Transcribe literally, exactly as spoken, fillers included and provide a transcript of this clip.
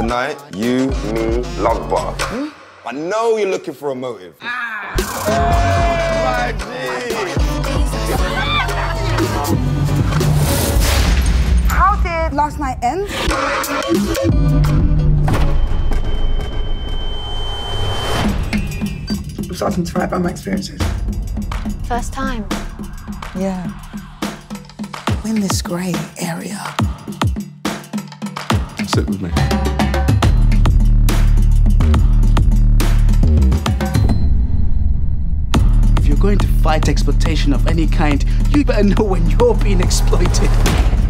Tonight, you, me, love bar. Hmm? I know you're looking for a motive. Ah. Oh, how did last night end? I'm starting to write about my experiences. First time? Yeah. In this grey area. Sit with me. If you're going to fight exploitation of any kind, you better know when you're being exploited.